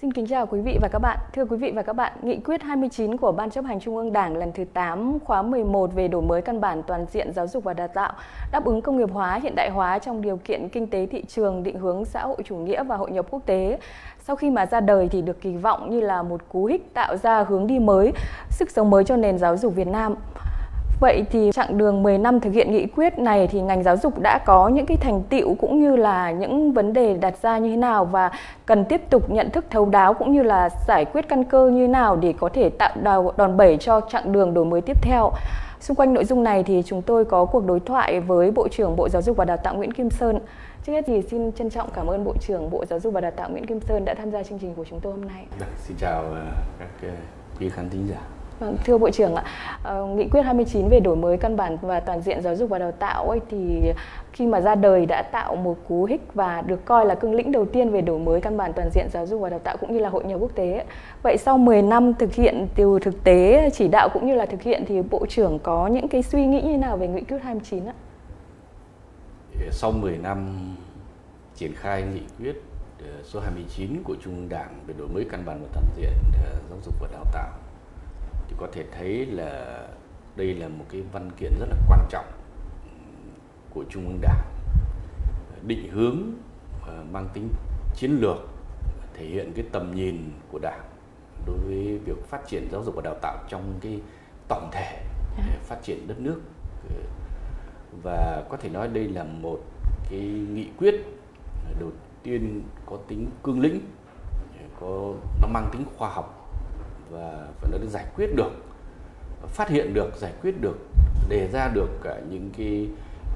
Xin kính chào quý vị và các bạn. Thưa quý vị và các bạn, Nghị quyết 29 của Ban chấp hành Trung ương Đảng lần thứ 8 khóa 11 về đổi mới căn bản toàn diện giáo dục và đào tạo, đáp ứng công nghiệp hóa, hiện đại hóa trong điều kiện kinh tế thị trường, định hướng xã hội chủ nghĩa và hội nhập quốc tế. Sau khi mà ra đời thì được kỳ vọng như là một cú hích tạo ra hướng đi mới, sức sống mới cho nền giáo dục Việt Nam. Vậy thì chặng đường 10 năm thực hiện nghị quyết này thì ngành giáo dục đã có những cái thành tựu cũng như là những vấn đề đặt ra như thế nào và cần tiếp tục nhận thức thấu đáo cũng như là giải quyết căn cơ như thế nào để có thể tạo đòn bẩy cho chặng đường đổi mới tiếp theo. Xung quanh nội dung này thì chúng tôi có cuộc đối thoại với Bộ trưởng Bộ Giáo dục và Đào tạo Nguyễn Kim Sơn. Trước hết thì xin trân trọng cảm ơn Bộ trưởng Bộ Giáo dục và Đào tạo Nguyễn Kim Sơn đã tham gia chương trình của chúng tôi hôm nay. Xin chào các quý khán thính giả. Vâng, thưa Bộ trưởng ạ, Nghị quyết 29 về đổi mới căn bản và toàn diện giáo dục và đào tạo ấy thì khi mà ra đời đã tạo một cú hích và được coi là cương lĩnh đầu tiên về đổi mới căn bản toàn diện giáo dục và đào tạo cũng như là hội nhập quốc tế. Vậy sau 10 năm thực hiện từ thực tế chỉ đạo cũng như là thực hiện thì Bộ trưởng có những cái suy nghĩ như thế nào về Nghị quyết 29 ạ? Sau 10 năm triển khai nghị quyết số 29 của Trung ương Đảng về đổi mới căn bản và toàn diện giáo dục và đào tạo thì có thể thấy là đây là một cái văn kiện rất là quan trọng của Trung ương Đảng, định hướng mang tính chiến lược, thể hiện cái tầm nhìn của Đảng đối với việc phát triển giáo dục và đào tạo trong cái tổng thể phát triển đất nước. Và có thể nói đây là một cái nghị quyết đầu tiên có tính cương lĩnh, nó mang tính khoa học và nó giải quyết được, phát hiện được, giải quyết được, đề ra được cả những cái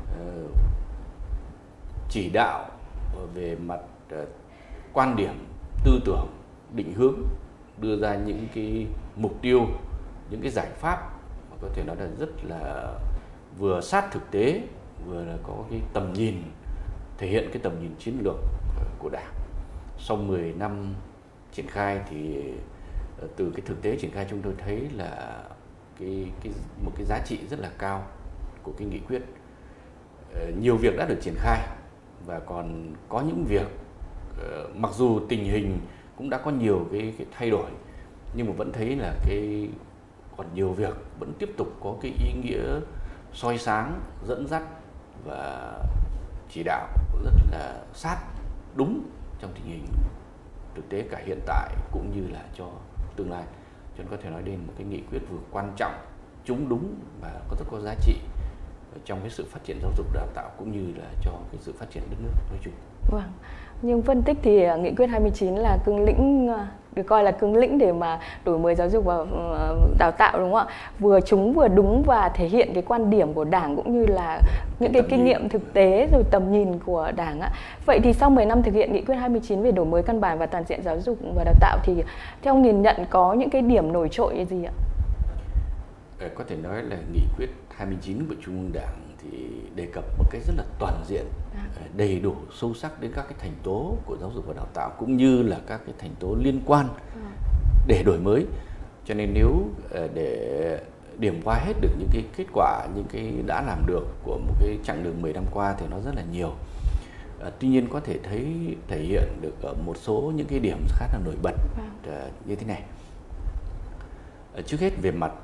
chỉ đạo về mặt quan điểm, tư tưởng, định hướng, đưa ra những cái mục tiêu, những cái giải pháp mà có thể nói là rất là vừa sát thực tế, vừa là có cái tầm nhìn, thể hiện cái tầm nhìn chiến lược của Đảng. Sau 10 năm triển khai thì từ cái thực tế triển khai chúng tôi thấy là một cái giá trị rất là cao của cái nghị quyết. Nhiều việc đã được triển khai và còn có những việc mặc dù tình hình cũng đã có nhiều cái thay đổi nhưng mà vẫn thấy là còn nhiều việc vẫn tiếp tục có cái ý nghĩa soi sáng, dẫn dắt và chỉ đạo rất là sát đúng trong tình hình thực tế cả hiện tại cũng như là cho tương lai. Cho nên có thể nói đây là một cái nghị quyết vừa quan trọng, trúng đúng và rất có giá trị trong cái sự phát triển giáo dục đào tạo cũng như là cho cái sự phát triển đất nước nói chung. Vâng. Nhưng phân tích thì Nghị quyết 29 là cương lĩnh, được coi là cương lĩnh để mà đổi mới giáo dục và đào tạo, đúng không ạ? Vừa trúng vừa đúng và thể hiện cái quan điểm của Đảng cũng như là những cái kinh nghiệm thực tế rồi tầm nhìn của Đảng ạ. Vậy thì sau 10 năm thực hiện Nghị quyết 29 về đổi mới căn bản và toàn diện giáo dục và đào tạo thì theo ông nhìn nhận có những cái điểm nổi trội gì ạ? Có thể nói là Nghị quyết 29 của Trung ương Đảng thì đề cập một cái rất là toàn diện, đầy đủ, sâu sắc đến các cái thành tố của giáo dục và đào tạo cũng như là các cái thành tố liên quan để đổi mới. Cho nên nếu để điểm qua hết được những cái kết quả, những cái đã làm được của một cái chặng đường 10 năm qua thì nó rất là nhiều. Tuy nhiên có thể thể hiện được ở một số những cái điểm khá là nổi bật như thế này. Trước hết về mặt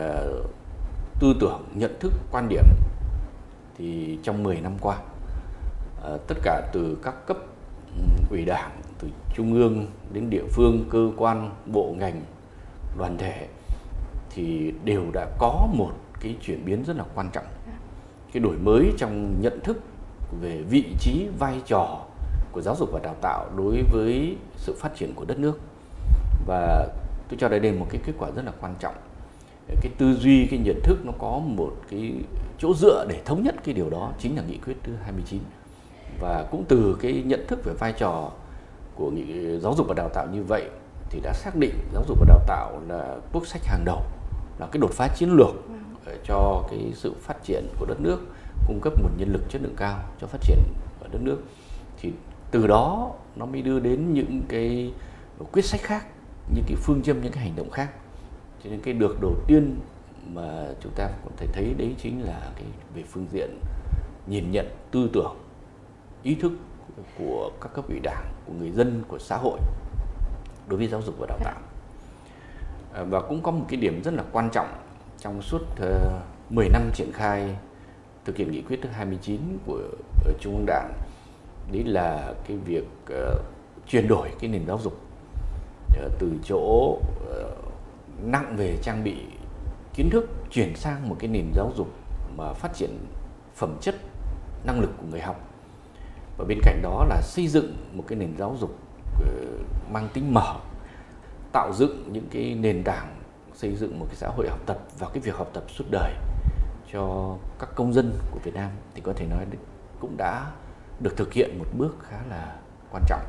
tư tưởng, nhận thức, quan điểm thì trong 10 năm qua tất cả từ các cấp ủy Đảng, từ trung ương đến địa phương, cơ quan, bộ ngành, đoàn thể thì đều đã có một cái chuyển biến rất là quan trọng. Cái đổi mới trong nhận thức về vị trí, vai trò của giáo dục và đào tạo đối với sự phát triển của đất nước. Và tôi cho đây là một cái kết quả rất là quan trọng. Cái tư duy, cái nhận thức nó có một cái chỗ dựa để thống nhất cái điều đó chính là nghị quyết thứ 29. Và cũng từ cái nhận thức về vai trò của giáo dục và đào tạo như vậy thì đã xác định giáo dục và đào tạo là quốc sách hàng đầu, là cái đột phá chiến lược cho cái sự phát triển của đất nước, cung cấp nguồn nhân lực chất lượng cao cho phát triển ở đất nước. Thì từ đó nó mới đưa đến những cái quyết sách khác, những cái phương châm, những cái hành động khác. Cho nên cái được đầu tiên mà chúng ta có thể thấy đấy chính là cái về phương diện nhìn nhận, tư tưởng, ý thức của các cấp ủy Đảng, của người dân, của xã hội đối với giáo dục và đào tạo. Và cũng có một cái điểm rất là quan trọng trong suốt 10 năm triển khai thực hiện nghị quyết thứ 29 của Trung ương Đảng, đấy là cái việc chuyển đổi cái nền giáo dục từ chỗ nặng về trang bị kiến thức chuyển sang một cái nền giáo dục mà phát triển phẩm chất, năng lực của người học. Và bên cạnh đó là xây dựng một cái nền giáo dục mang tính mở, tạo dựng những cái nền tảng, xây dựng một cái xã hội học tập và cái việc học tập suốt đời cho các công dân của Việt Nam thì có thể nói cũng đã được thực hiện một bước khá là quan trọng.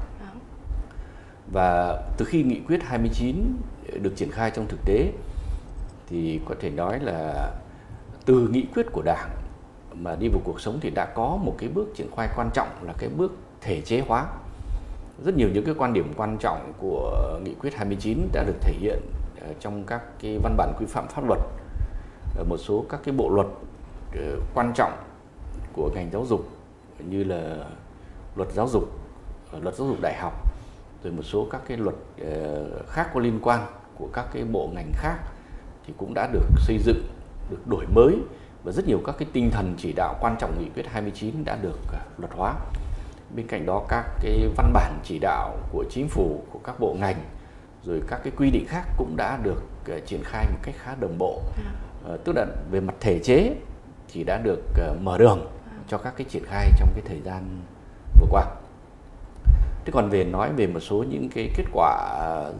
Và từ khi nghị quyết 29 được triển khai trong thực tế thì có thể nói là từ nghị quyết của Đảng mà đi vào cuộc sống thì đã có một cái bước triển khai quan trọng là cái bước thể chế hóa. Rất nhiều những cái quan điểm quan trọng của nghị quyết 29 đã được thể hiện trong các cái văn bản quy phạm pháp luật, một số các cái bộ luật quan trọng của ngành giáo dục như là luật giáo dục đại học, rồi một số các cái luật khác có liên quan của các cái bộ ngành khác thì cũng đã được xây dựng, được đổi mới, và rất nhiều các cái tinh thần chỉ đạo quan trọng nghị quyết 29 đã được luật hóa. Bên cạnh đó các cái văn bản chỉ đạo của chính phủ, của các bộ ngành, rồi các cái quy định khác cũng đã được triển khai một cách khá đồng bộ. Tức là về mặt thể chế thì đã được mở đường cho các cái triển khai trong cái thời gian vừa qua. Thế còn nói về một số những cái kết quả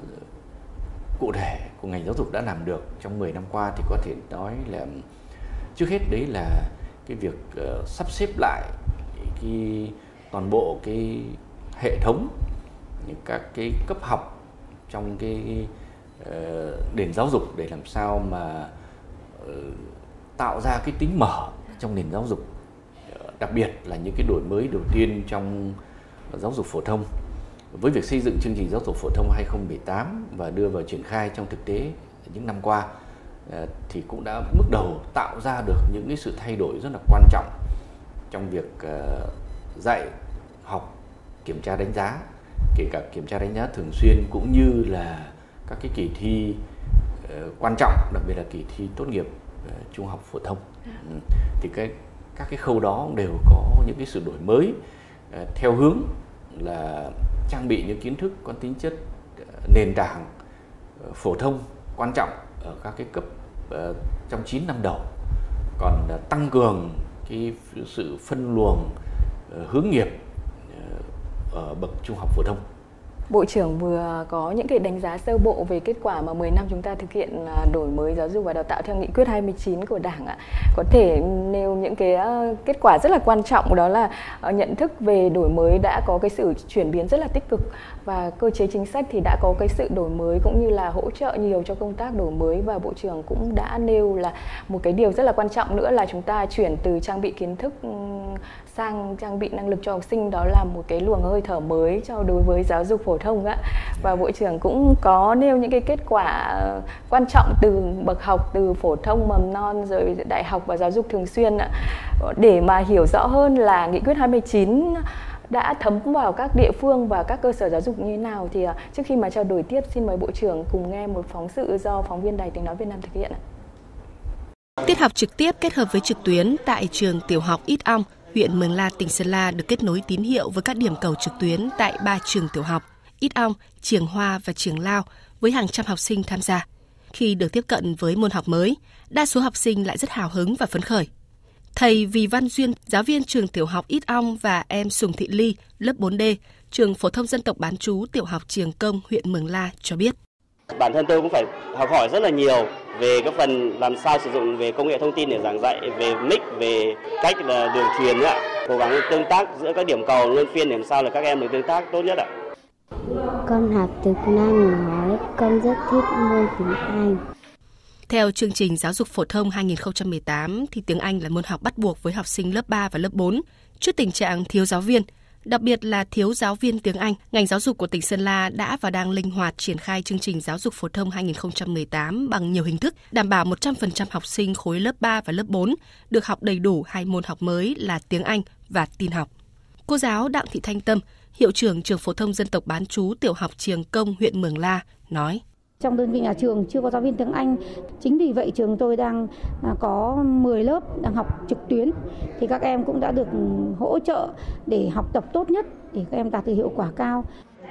cụ thể của ngành giáo dục đã làm được trong 10 năm qua thì có thể nói là trước hết đấy là cái việc sắp xếp lại toàn bộ cái hệ thống, các cái cấp học trong cái nền giáo dục để làm sao mà tạo ra cái tính mở trong nền giáo dục, đặc biệt là những cái đổi mới đầu tiên trong giáo dục phổ thông với việc xây dựng chương trình giáo dục phổ thông 2018 và đưa vào triển khai trong thực tế những năm qua thì cũng đã bước đầu tạo ra được những cái sự thay đổi rất là quan trọng trong việc dạy, học, kiểm tra đánh giá, kể cả kiểm tra đánh giá thường xuyên cũng như là các cái kỳ thi quan trọng, đặc biệt là kỳ thi tốt nghiệp trung học phổ thông. Thì các cái khâu đó đều có những cái sự đổi mới theo hướng là trang bị những kiến thức có tính chất nền tảng phổ thông quan trọng ở các cái cấp trong 9 năm đầu, còn tăng cường cái sự phân luồng hướng nghiệp ở bậc trung học phổ thông. Bộ trưởng vừa có những cái đánh giá sơ bộ về kết quả mà 10 năm chúng ta thực hiện đổi mới giáo dục và đào tạo theo nghị quyết 29 của Đảng ạ. Có thể nêu những cái kết quả rất là quan trọng, đó là nhận thức về đổi mới đã có cái sự chuyển biến rất là tích cực, và cơ chế chính sách thì đã có cái sự đổi mới cũng như là hỗ trợ nhiều cho công tác đổi mới. Và Bộ trưởng cũng đã nêu là một cái điều rất là quan trọng nữa là chúng ta chuyển từ trang bị kiến thức sang trang bị năng lực cho học sinh, đó là một cái luồng hơi thở mới cho đối với giáo dục phổ thông ạ. Và Bộ trưởng cũng có nêu những cái kết quả quan trọng từ bậc học, từ phổ thông, mầm non, rồi đại học và giáo dục thường xuyên ạ. Để mà hiểu rõ hơn là nghị quyết 29 đã thấm vào các địa phương và các cơ sở giáo dục như thế nào thì trước khi mà trao đổi tiếp, xin mời Bộ trưởng cùng nghe một phóng sự do phóng viên Đài Tiếng nói Việt Nam thực hiện ạ. Tiết học trực tiếp kết hợp với trực tuyến tại trường tiểu học Ít Ong, huyện Mường La, tỉnh Sơn La được kết nối tín hiệu với các điểm cầu trực tuyến tại 3 trường tiểu học Ít Ong, Trường Hoa và Trường Lao với hàng trăm học sinh tham gia. Khi được tiếp cận với môn học mới, đa số học sinh lại rất hào hứng và phấn khởi. Thầy Vì Văn Duyên, giáo viên trường tiểu học Ít Ong và em Sùng Thị Ly, lớp 4D, trường phổ thông dân tộc bán trú tiểu học Trường Công, huyện Mường La cho biết. Bản thân tôi cũng phải học hỏi rất là nhiều về các phần làm sao sử dụng về công nghệ thông tin để giảng dạy, về mic, về cách là đường truyền nữa. Cố gắng tương tác giữa các điểm cầu luân phiên để làm sao là các em được tương tác tốt nhất ạ. Con học từ Nam nói, con rất thích môn tiếng Anh. Theo chương trình giáo dục phổ thông 2018 thì tiếng Anh là môn học bắt buộc với học sinh lớp 3 và lớp 4. Trước tình trạng thiếu giáo viên, đặc biệt là thiếu giáo viên tiếng Anh, ngành giáo dục của tỉnh Sơn La đã và đang linh hoạt triển khai chương trình giáo dục phổ thông 2018 bằng nhiều hình thức, đảm bảo 100% học sinh khối lớp 3 và lớp 4 được học đầy đủ hai môn học mới là tiếng Anh và tin học. Cô giáo Đặng Thị Thanh Tâm, hiệu trưởng trường phổ thông dân tộc bán trú tiểu học Triềng Công, huyện Mường La nói: Trong đơn vị nhà trường chưa có giáo viên tiếng Anh, chính vì vậy trường tôi đang có 10 lớp đang học trực tuyến, thì các em cũng đã được hỗ trợ để học tập tốt nhất để các em đạt được hiệu quả cao.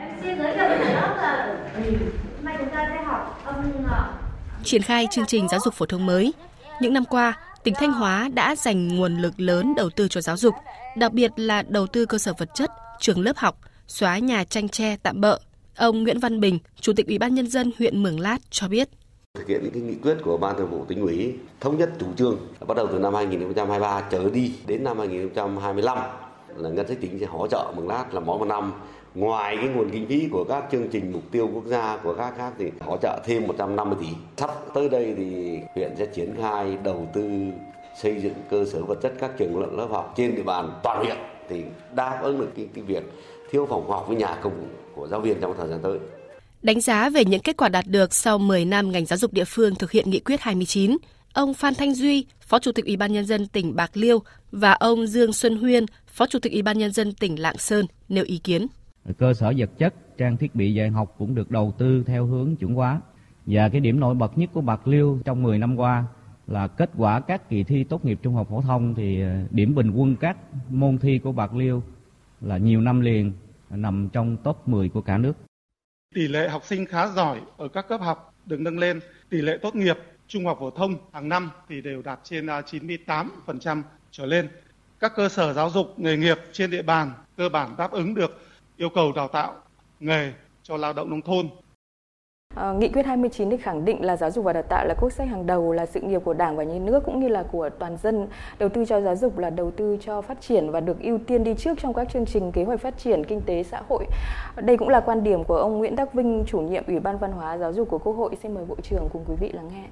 Triển khai chương trình giáo dục phổ thông mới, những năm qua, tỉnh Thanh Hóa đã dành nguồn lực lớn đầu tư cho giáo dục, đặc biệt là đầu tư cơ sở vật chất, trường lớp học, xóa nhà tranh tre tạm bợ. Ông Nguyễn Văn Bình, Chủ tịch Ủy ban Nhân dân huyện Mường Lát cho biết: Thực hiện những cái nghị quyết của Ban Thường vụ Tỉnh ủy thống nhất chủ trương bắt đầu từ năm 2023 trở đi đến năm 2025 là ngân sách tỉnh sẽ hỗ trợ Mường Lát là mỗi một năm. Ngoài cái nguồn kinh phí của các chương trình mục tiêu quốc gia của các khác thì hỗ trợ thêm 150 tỷ. Sắp tới đây thì huyện sẽ triển khai đầu tư xây dựng cơ sở vật chất các trường lớp học trên địa bàn toàn huyện thì đáp ứng được cái việc thiếu phòng học với nhà công của giáo viên trong thời gian tới. Đánh giá về những kết quả đạt được sau 10 năm ngành giáo dục địa phương thực hiện nghị quyết 29, ông Phan Thanh Duy, Phó Chủ tịch Ủy ban Nhân dân tỉnh Bạc Liêu và ông Dương Xuân Huyên, Phó Chủ tịch Ủy ban Nhân dân tỉnh Lạng Sơn nêu ý kiến. Cơ sở vật chất, trang thiết bị dạy học cũng được đầu tư theo hướng chuẩn hóa. Và cái điểm nổi bật nhất của Bạc Liêu trong 10 năm qua là kết quả các kỳ thi tốt nghiệp trung học phổ thông thì điểm bình quân các môn thi của Bạc Liêu là nhiều năm liền nằm trong top 10 của cả nước. Tỷ lệ học sinh khá giỏi ở các cấp học được nâng lên, tỷ lệ tốt nghiệp trung học phổ thông hàng năm thì đều đạt trên 98% trở lên. Các cơ sở giáo dục nghề nghiệp trên địa bàn cơ bản đáp ứng được yêu cầu đào tạo nghề cho lao động nông thôn. Nghị quyết 29 thì khẳng định là giáo dục và đào tạo là quốc sách hàng đầu, là sự nghiệp của Đảng và Nhà nước cũng như là của toàn dân. Đầu tư cho giáo dục là đầu tư cho phát triển và được ưu tiên đi trước trong các chương trình kế hoạch phát triển kinh tế xã hội. Đây cũng là quan điểm của ông Nguyễn Đắc Vinh, chủ nhiệm Ủy ban Văn hóa Giáo dục của Quốc hội. Xin mời Bộ trưởng cùng quý vị lắng nghe.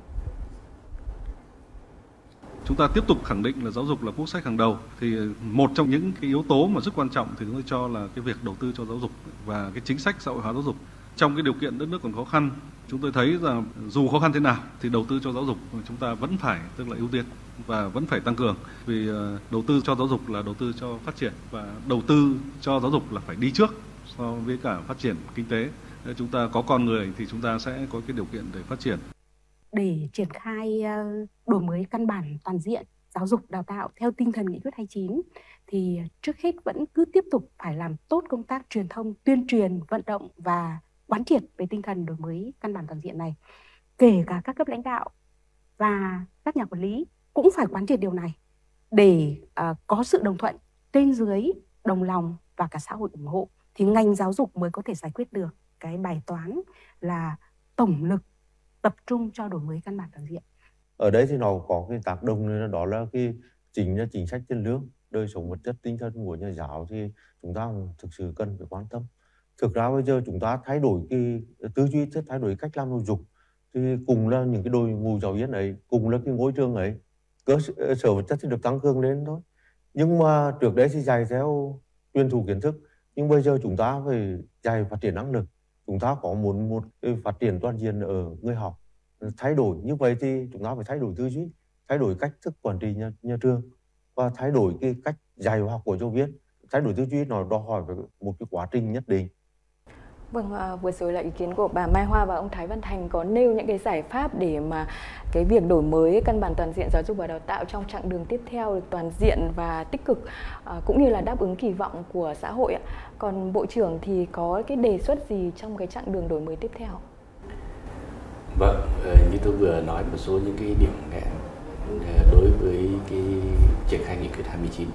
Chúng ta tiếp tục khẳng định là giáo dục là quốc sách hàng đầu, thì một trong những cái yếu tố mà rất quan trọng thì chúng tôi cho là cái việc đầu tư cho giáo dục và cái chính sách xã hội hóa giáo dục. Trong cái điều kiện đất nước còn khó khăn, chúng tôi thấy rằng dù khó khăn thế nào thì đầu tư cho giáo dục chúng ta vẫn phải tức là ưu tiên và vẫn phải tăng cường, vì đầu tư cho giáo dục là đầu tư cho phát triển và đầu tư cho giáo dục là phải đi trước so với cả phát triển kinh tế. Chúng ta có con người thì chúng ta sẽ có cái điều kiện để phát triển. Để triển khai đổi mới căn bản toàn diện giáo dục đào tạo theo tinh thần nghị quyết 29 thì trước hết vẫn cứ tiếp tục phải làm tốt công tác truyền thông, tuyên truyền, vận động và quán triệt về tinh thần đổi mới căn bản toàn diện này. Kể cả các cấp lãnh đạo và các nhà quản lý cũng phải quán triệt điều này để có sự đồng thuận trên dưới, đồng lòng và cả xã hội ủng hộ thì ngành giáo dục mới có thể giải quyết được cái bài toán là tổng lực tập trung cho đổi mới căn bản toàn diện. Ở đấy thì nó có cái tác động đó là cái chính sách tiền lương, đời sống vật chất tinh thần của nhà giáo thì chúng ta thực sự cần phải quan tâm. Thực ra bây giờ chúng ta thay đổi cái tư duy, thay đổi cách làm giáo dục thì cùng là những cái đội ngũ giáo viên ấy, cùng là cái ngôi trường ấy, cơ sở vật chất thì được tăng cường lên thôi. Nhưng mà trước đấy thì dạy theo truyền thụ kiến thức, nhưng bây giờ chúng ta phải dạy phát triển năng lực. Chúng ta có muốn một phát triển toàn diện ở người học. Thay đổi như vậy thì chúng ta phải thay đổi tư duy, thay đổi cách thức quản trị nhà trường và thay đổi cái cách dạy và học của giáo viên. Thay đổi tư duy nó đòi hỏi một cái quá trình nhất định. Vâng, vừa rồi là ý kiến của bà Mai Hoa và ông Thái Văn Thành có nêu những cái giải pháp để mà cái việc đổi mới căn bản toàn diện giáo dục và đào tạo trong chặng đường tiếp theo được toàn diện và tích cực cũng như là đáp ứng kỳ vọng của xã hội ạ. Còn Bộ trưởng thì có cái đề xuất gì trong cái chặng đường đổi mới tiếp theo? Vâng, như tôi vừa nói một số những cái điểm nghẽn đối với cái triển khai nghị quyết 29.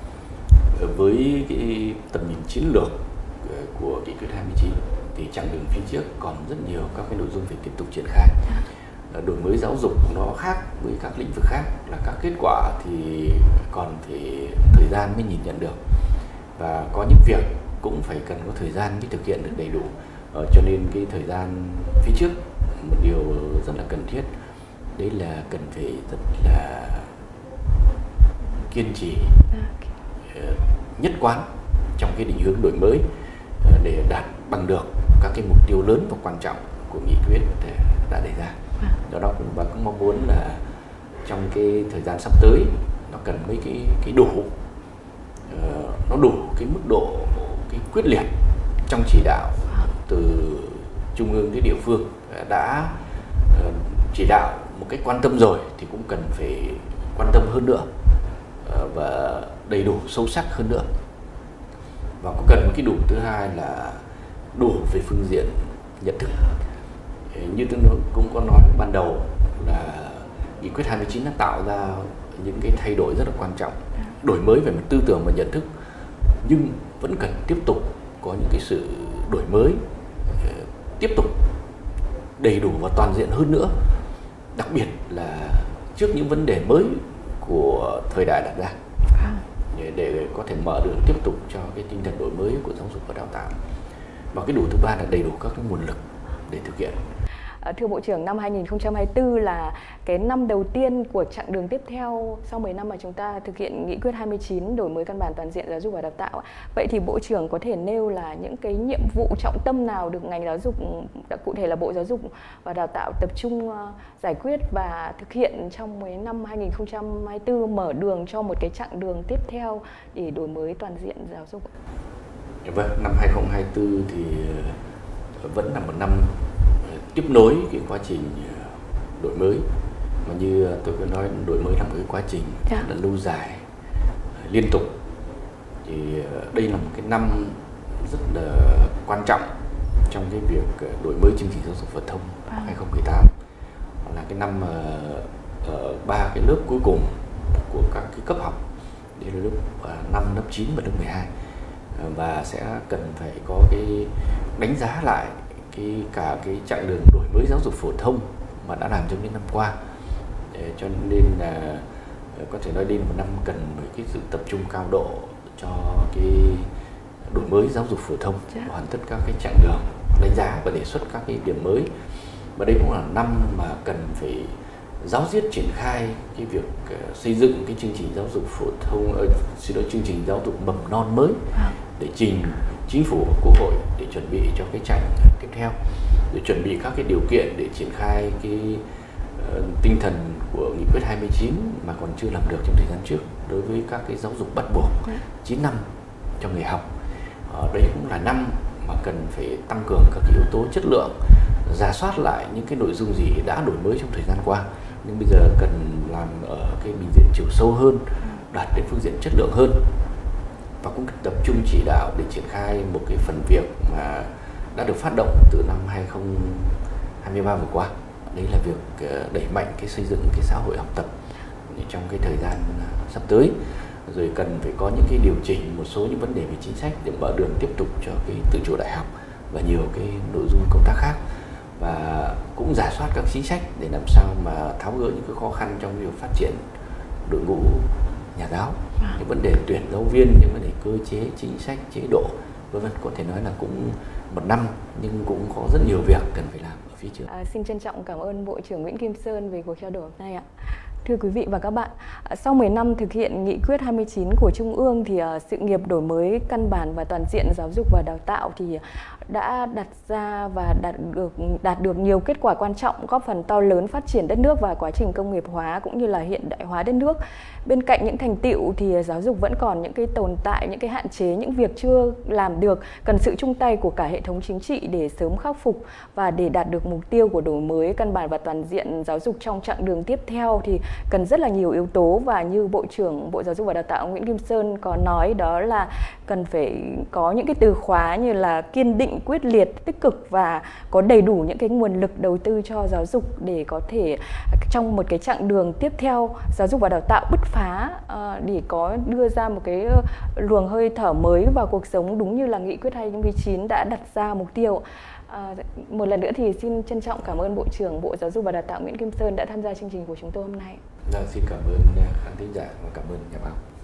Với cái tầm nhìn chiến lược của nghị quyết 29 thì chặng đường phía trước còn rất nhiều các cái nội dung phải tiếp tục triển khai. Đổi mới giáo dục nó khác với các lĩnh vực khác là các kết quả thì còn phải thời gian mới nhìn nhận được, và có những việc cũng phải cần có thời gian mới thực hiện được đầy đủ. Cho nên cái thời gian phía trước một điều rất là cần thiết đấy là cần phải rất là kiên trì, nhất quán trong cái định hướng đổi mới để đạt bằng được các cái mục tiêu lớn và quan trọng của nghị quyết đã đề ra. Do đó và cũng mong muốn là trong cái thời gian sắp tới nó cần mấy cái đủ, nó đủ cái mức độ cái quyết liệt trong chỉ đạo từ trung ương đến địa phương, đã chỉ đạo một cách quan tâm rồi thì cũng cần phải quan tâm hơn nữa và đầy đủ sâu sắc hơn nữa. Và có cần cái đủ thứ hai là đủ về phương diện nhận thức. Như tôi cũng có nói ban đầu là nghị quyết 29 đã tạo ra những cái thay đổi rất là quan trọng, đổi mới về mặt tư tưởng và nhận thức, nhưng vẫn cần tiếp tục có những cái sự đổi mới tiếp tục đầy đủ và toàn diện hơn nữa, đặc biệt là trước những vấn đề mới của thời đại đặt ra, để có thể mở đường tiếp tục cho cái tinh thần đổi mới của giáo dục và đào tạo. Và cái đủ thứ ba là đầy đủ các cái nguồn lực để thực hiện. Thưa Bộ trưởng, năm 2024 là cái năm đầu tiên của chặng đường tiếp theo sau 10 năm mà chúng ta thực hiện nghị quyết 29 đổi mới căn bản toàn diện giáo dục và đào tạo. Vậy thì Bộ trưởng có thể nêu là những cái nhiệm vụ trọng tâm nào được ngành giáo dục, cụ thể là Bộ Giáo dục và Đào tạo tập trung giải quyết và thực hiện trong năm 2024, mở đường cho một cái chặng đường tiếp theo để đổi mới toàn diện giáo dục? Vâng, năm 2024 thì vẫn là một năm tiếp nối cái quá trình đổi mới, mà như tôi có nói, đổi mới là một cái quá trình rất là lâu dài, liên tục. Thì đây là một cái năm rất là quan trọng trong cái việc đổi mới chương trình giáo dục phổ thông 2018. Là cái năm ở 3 cái lớp cuối cùng của các cái cấp học, đây là lớp 5, lớp 9 và lớp 12, và sẽ cần phải có cái đánh giá lại cả cái chặng đường đổi mới giáo dục phổ thông mà đã làm trong những năm qua. Cho nên là có thể nói đây là một năm cần với cái sự tập trung cao độ cho cái đổi mới giáo dục phổ thông, hoàn tất các cái chặng đường, đánh giá và đề xuất các cái điểm mới. Và đây cũng là năm mà cần phải giáo diết triển khai cái việc xây dựng cái chương trình giáo dục phổ thông, chương trình giáo dục mầm non mới để trình Chính phủ và Quốc hội để chuẩn bị cho cái chặng tiếp theo, để chuẩn bị các cái điều kiện để triển khai cái tinh thần của nghị quyết 29 mà còn chưa làm được trong thời gian trước đối với các cái giáo dục bắt buộc 9 năm cho người học. Đây cũng là năm mà cần phải tăng cường các cái yếu tố chất lượng, rà soát lại những cái nội dung gì đã đổi mới trong thời gian qua, nhưng bây giờ cần làm ở cái bình diện chiều sâu hơn, đạt đến phương diện chất lượng hơn. Và cũng tập trung chỉ đạo để triển khai một cái phần việc mà đã được phát động từ năm 2023 vừa qua. Đấy là việc đẩy mạnh cái xây dựng cái xã hội học tập trong cái thời gian sắp tới. Rồi cần phải có những cái điều chỉnh một số những vấn đề về chính sách để mở đường tiếp tục cho cái tự chủ đại học và nhiều cái nội dung công tác khác. Và cũng rà soát các chính sách để làm sao mà tháo gỡ những cái khó khăn trong việc phát triển đội ngũ nhà giáo, những vấn đề tuyển giáo viên, những vấn đề cơ chế, chính sách, chế độ, vân vân. Có thể nói là cũng một năm nhưng cũng có rất nhiều việc cần phải làm ở phía trước. Xin trân trọng cảm ơn Bộ trưởng Nguyễn Kim Sơn về cuộc trao đổi hôm nay ạ. Thưa quý vị và các bạn, sau 10 năm thực hiện nghị quyết 29 của Trung ương thì sự nghiệp đổi mới căn bản và toàn diện giáo dục và đào tạo thì đã đặt ra và đạt được nhiều kết quả quan trọng, góp phần to lớn phát triển đất nước và quá trình công nghiệp hóa cũng như là hiện đại hóa đất nước. Bên cạnh những thành tựu thì giáo dục vẫn còn những cái tồn tại, những cái hạn chế, những việc chưa làm được, cần sự chung tay của cả hệ thống chính trị để sớm khắc phục. Và để đạt được mục tiêu của đổi mới căn bản và toàn diện giáo dục trong chặng đường tiếp theo thì cần rất là nhiều yếu tố, và như Bộ trưởng Bộ Giáo dục và Đào tạo Nguyễn Kim Sơn có nói, đó là cần phải có những cái từ khóa như là kiên định, quyết liệt, tích cực và có đầy đủ những cái nguồn lực đầu tư cho giáo dục để có thể trong một cái chặng đường tiếp theo giáo dục và đào tạo bứt phá, để có đưa ra một cái luồng hơi thở mới vào cuộc sống đúng như là nghị quyết 29 đã đặt ra mục tiêu. Một lần nữa thì xin trân trọng cảm ơn Bộ trưởng Bộ Giáo dục và Đào tạo Nguyễn Kim Sơn đã tham gia chương trình của chúng tôi hôm nay. Xin cảm ơn khán thính giả và cảm ơn nhà báo.